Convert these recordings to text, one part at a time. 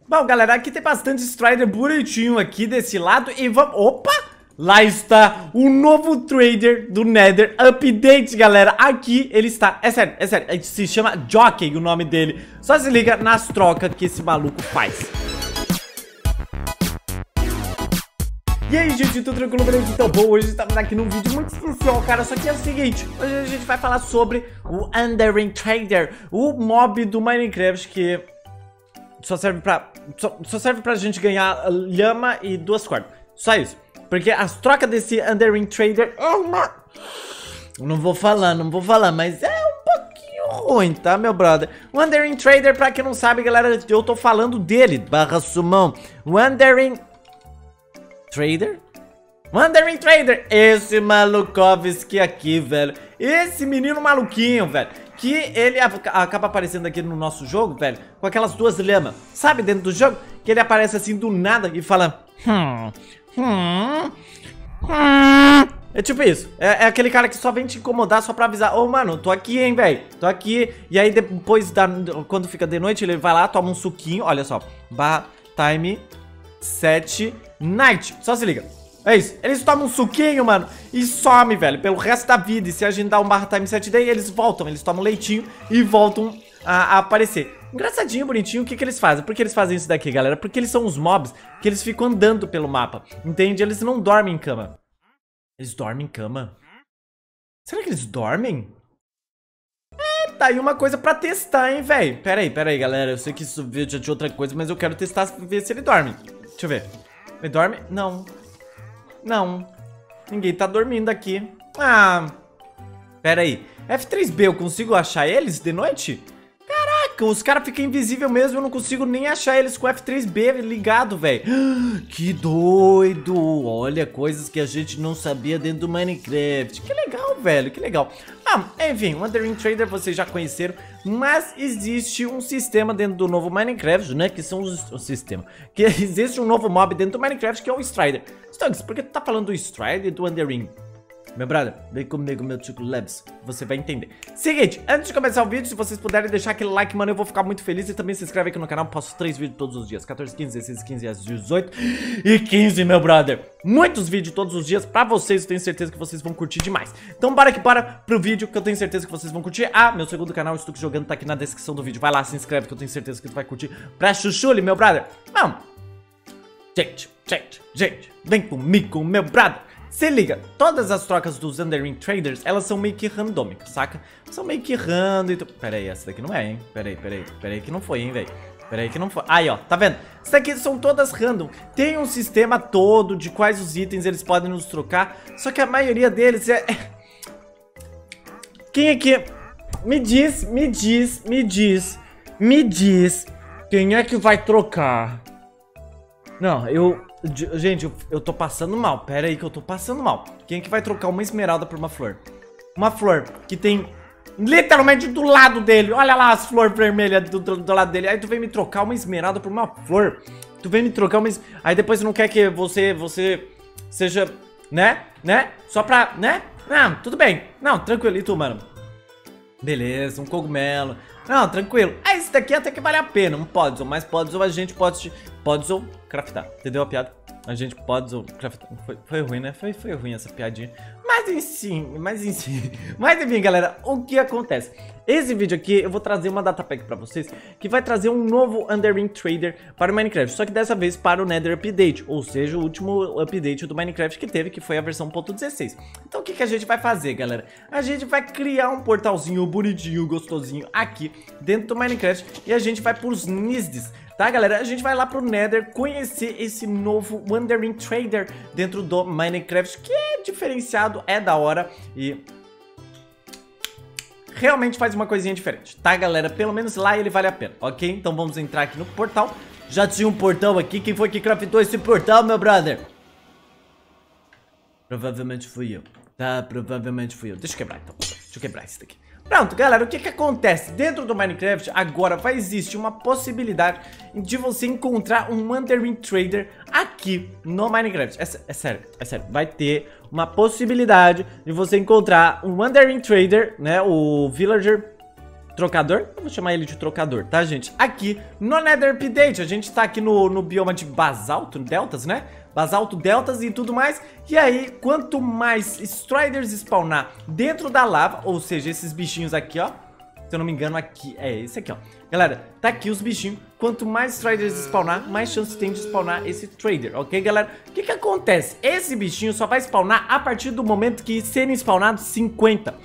Bom, galera, aqui tem bastante Strider bonitinho aqui desse lado e vamos... Opa! Lá está o novo trader do Nether Update, galera. Aqui ele está, é sério, se chama Jockey o nome dele. Só se liga nas trocas que esse maluco faz. E aí, gente, tudo tranquilo? Beleza? Então, bom, hoje estamos aqui num vídeo muito especial, cara. Só que é o seguinte, hoje a gente vai falar sobre o Undering Trader, o mob do Minecraft que só serve pra gente ganhar lhama e 2 cordas. Só isso. Porque as trocas desse Undering Trader... Não vou falar, mas é um pouquinho ruim, tá, meu brother? O Undering Trader, pra quem não sabe, galera, eu tô falando dele, barra sumão. O Undering Trader? Undering Trader, esse Malukovski aqui, velho. Esse menino maluquinho, velho. Que ele acaba aparecendo aqui no nosso jogo, velho, com aquelas 2 lhamas. Sabe, dentro do jogo, que ele aparece assim do nada e fala... É tipo isso, é aquele cara que só vem te incomodar só pra avisar. Ô, mano, tô aqui, hein, velho, tô aqui. E aí depois, quando fica de noite, ele vai lá, toma um suquinho. Olha só, barra time set night. Só se liga, é isso, eles tomam um suquinho, mano, e some, velho, pelo resto da vida. E se a gente dá um barra time set day, eles voltam, eles tomam leitinho e voltam a aparecer. Engraçadinho, bonitinho, o que eles fazem? Por que eles fazem isso daqui, galera? Porque eles são os mobs que eles ficam andando pelo mapa, entende? Eles não dormem em cama. Eles dormem em cama? Será que eles dormem? É, tá aí uma coisa pra testar, hein, velho? Pera aí, galera, eu sei que isso veio de outra coisa, mas eu quero testar, ver se ele dorme. Deixa eu ver. Ele dorme? Não. Não. Ninguém tá dormindo aqui. Ah. Pera aí. F3B, eu consigo achar eles de noite? Os caras ficam invisíveis mesmo, eu não consigo nem achar eles com F3B ligado, velho. Que doido! Olha, coisas que a gente não sabia dentro do Minecraft. Que legal, velho, que legal. Ah, enfim, o Undering Trader vocês já conheceram, mas existe um sistema dentro do novo Minecraft, né? Que são o sistema. Que existe um novo mob dentro do Minecraft que é o Strider. Stonks, por que tu tá falando do Strider e do Undering? Meu brother, vem comigo, meu Chico Labs, você vai entender. Seguinte, antes de começar o vídeo, se vocês puderem deixar aquele like, mano, eu vou ficar muito feliz. E também se inscreve aqui no canal, posto 3 vídeos todos os dias, 14, 15, 16, 15, 18 e 15, meu brother. Muitos vídeos todos os dias pra vocês, eu tenho certeza que vocês vão curtir demais. Então bora pro vídeo, que eu tenho certeza que vocês vão curtir. Ah, meu segundo canal, Stuck Jogando, tá aqui na descrição do vídeo. Vai lá, se inscreve, que eu tenho certeza que tu vai curtir. Pra chuchule, meu brother. Vamos. Gente, vem comigo, meu brother. Se liga, todas as trocas dos Undering Traders, elas são meio que randômicas, saca? São meio que random. Pera aí, essa daqui não é, hein? Pera aí que não foi, hein, velho? Pera aí que não foi. Aí, ó, tá vendo? Essas daqui são todas random. Tem um sistema todo de quais os itens eles podem nos trocar. Só que a maioria deles é... Quem é que... Me diz. Quem é que vai trocar? Não, Gente, eu tô passando mal. Pera aí que eu tô passando mal. Quem é que vai trocar uma esmeralda por uma flor? Uma flor que tem literalmente do lado dele. Olha lá as flores vermelhas do lado dele. Aí tu vem me trocar uma esmeralda por uma flor. Tu vem me trocar uma... Aí depois você não quer que você seja... Né? Só pra... Né? Não, tudo bem. Não, tranquilo. E tu, mano? Beleza, um cogumelo. Não, tranquilo. Ah, esse daqui até que vale a pena. Um Podzol, mas Podzol a gente pode craftar. Entendeu a piada? A gente Podzol craftar. Foi ruim, né? Foi ruim essa piadinha. Mas enfim, galera, o que acontece? Esse vídeo aqui eu vou trazer uma data pack pra vocês que vai trazer um novo Undering Trader para o Minecraft, só que dessa vez para o Nether Update, ou seja, o último update do Minecraft que teve, que foi a versão 1.16. Então o que a gente vai fazer, galera? A gente vai criar um portalzinho bonitinho, gostosinho aqui dentro do Minecraft e a gente vai pros Nisdes. Tá, galera? A gente vai lá pro Nether conhecer esse novo Undering Trader dentro do Minecraft, que é diferenciado, é da hora e realmente faz uma coisinha diferente, tá, galera? Pelo menos lá ele vale a pena, ok? Então vamos entrar aqui no portal. Já tinha um portal aqui. Quem foi que craftou esse portal, meu brother? Provavelmente fui eu. Tá, provavelmente fui eu. Deixa eu quebrar então. Deixa eu quebrar isso daqui. Pronto, galera, o que acontece? Dentro do Minecraft, agora vai existir uma possibilidade de você encontrar um Undering Trader aqui no Minecraft. É sério. Vai ter uma possibilidade de você encontrar um Undering Trader, né, o Villager trocador. Eu vou chamar ele de trocador, tá, gente? Aqui no Nether Update, a gente tá aqui no bioma de basalto, deltas, né? Basalto, deltas e tudo mais. E aí, quanto mais Striders spawnar dentro da lava, ou seja, esses bichinhos aqui, ó. Se eu não me engano, aqui, é esse aqui, ó. Galera, tá aqui os bichinhos. Quanto mais Striders spawnar, mais chance tem de spawnar esse Trader, ok, galera? O que que acontece? Esse bichinho só vai spawnar a partir do momento que serem spawnados 50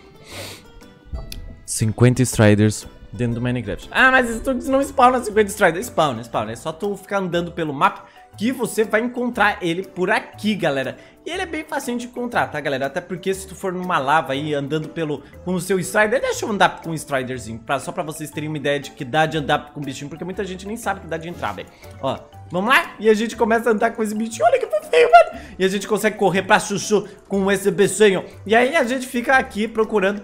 Striders dentro do Minecraft. Ah, mas isso não spawna 50 Striders. Spawna. É só tu ficar andando pelo mapa que você vai encontrar ele por aqui, galera. E ele é bem facinho de encontrar, tá, galera? Até porque se tu for numa lava aí, andando com o seu Strider, deixa eu andar com um Striderzinho, só pra vocês terem uma ideia de que dá de andar com o bichinho, porque muita gente nem sabe que dá de entrar, velho. Ó, vamos lá? E a gente começa a andar com esse bichinho, olha que feio, velho. E a gente consegue correr pra chuchu com esse bichinho. E aí a gente fica aqui procurando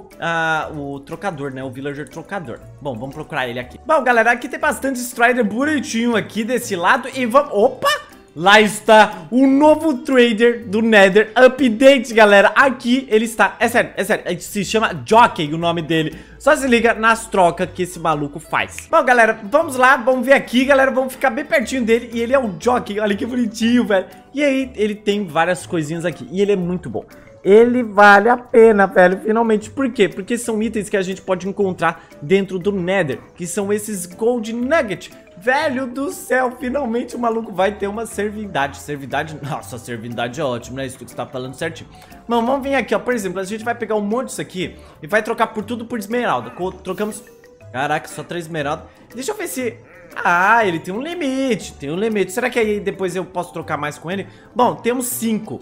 o trocador, né? O villager trocador. Bom, vamos procurar ele aqui. Bom, galera, aqui tem bastante Strider bonitinho aqui desse lado e vamos... Opa! Lá está o novo Trader do Nether Update, galera. Aqui ele está, é sério, se chama Jockey o nome dele. Só se liga nas trocas que esse maluco faz. Bom, galera, vamos lá, vamos ver aqui, galera. Vamos ficar bem pertinho dele. E ele é o Jockey, olha que bonitinho, velho. E aí, ele tem várias coisinhas aqui. E ele é muito bom. Ele vale a pena, velho, finalmente. Por quê? Porque são itens que a gente pode encontrar dentro do Nether, que são esses Gold Nugget. Velho do céu, finalmente o maluco vai ter uma servidade. Nossa, servidade é ótimo, né? Isso que você tá falando certinho. Bom, vamos vir aqui, ó. Por exemplo, a gente vai pegar um monte disso aqui e vai trocar por tudo por esmeralda. Trocamos... Caraca, só 3 esmeraldas. Deixa eu ver se... Ah, ele tem um limite, Será que aí depois eu posso trocar mais com ele? Bom, temos 5.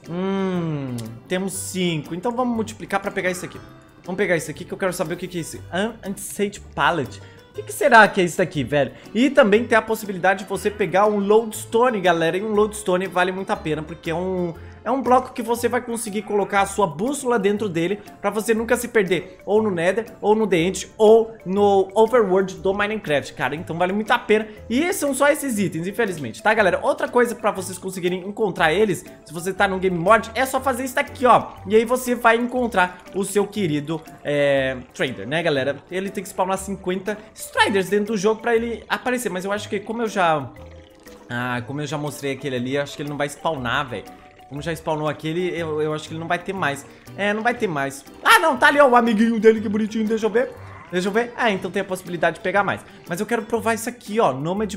Temos 5. Então vamos multiplicar pra pegar isso aqui. Vamos pegar isso aqui que eu quero saber o que é isso. Unsate Pallet. O que será que é isso aqui, velho? E também tem a possibilidade de você pegar um Lodestone, galera. E um Lodestone vale muito a pena, porque é um bloco que você vai conseguir colocar a sua bússola dentro dele, pra você nunca se perder, ou no Nether, ou no The End, ou no Overworld do Minecraft, cara. Então vale muito a pena. E são só esses itens, infelizmente, tá, galera? Outra coisa pra vocês conseguirem encontrar eles, se você tá no Game Mod, é só fazer isso daqui, ó. E aí você vai encontrar o seu querido Trader, né, galera? Ele tem que spawnar 50 Striders dentro do jogo pra ele aparecer. Mas eu acho que como eu já mostrei aquele ali, eu acho que ele não vai spawnar, velho. Como já spawnou aquele, eu acho que ele não vai ter mais. Não vai ter mais. Ah, não, tá ali, ó, o amiguinho dele, que bonitinho, deixa eu ver. Ah, então tem a possibilidade de pegar mais. Mas eu quero provar isso aqui, ó, Nomad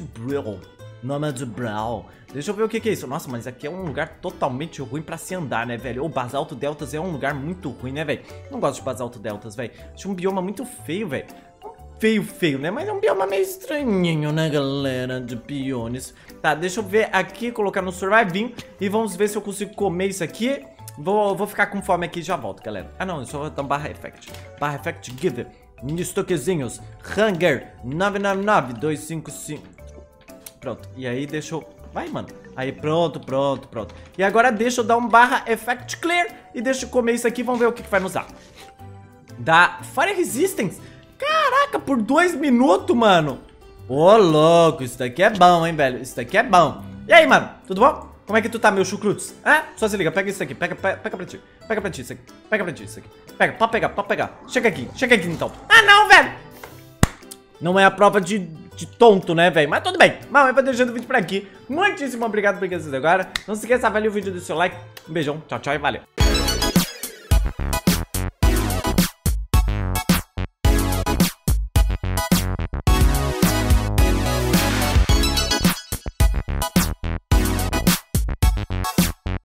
Brawl. Deixa eu ver o que é isso. Nossa, mas aqui é um lugar totalmente ruim pra se andar, né, velho? O Basalto Deltas é um lugar muito ruim, né, velho? Não gosto de Basalto Deltas, velho. Acho um bioma muito feio, velho. Feio, né? Mas é um bioma meio estranhinho, né, galera, de piones. Tá, deixa eu ver aqui, colocar no survivinho. E vamos ver se eu consigo comer isso aqui. Vou ficar com fome aqui e já volto, galera. Ah, não, eu só vou dar barra effect. Barra effect give. Estoquezinhos. Hunger 999255. Pronto, e aí deixa eu... Vai, mano. Aí, pronto. E agora deixa eu dar um barra effect clear. E deixa eu comer isso aqui, vamos ver o que vai nos dar. Dá Fire Resistance. Caraca, por 2 minutos, mano. Ô, louco, isso daqui é bom, hein, velho. Isso daqui é bom. E aí, mano, tudo bom? Como é que tu tá, meu chucrutos? Só se liga, pega isso aqui, pega pra ti. Pega pra ti isso aqui, Pega, pode pegar. Chega aqui, então. Ah, não, velho. Não é a prova de tonto, né, velho? Mas tudo bem. Mas eu vou deixando o vídeo por aqui. Muitíssimo obrigado por assistir agora. Não se esqueça, avalie o vídeo, do seu like. Um beijão, tchau e valeu.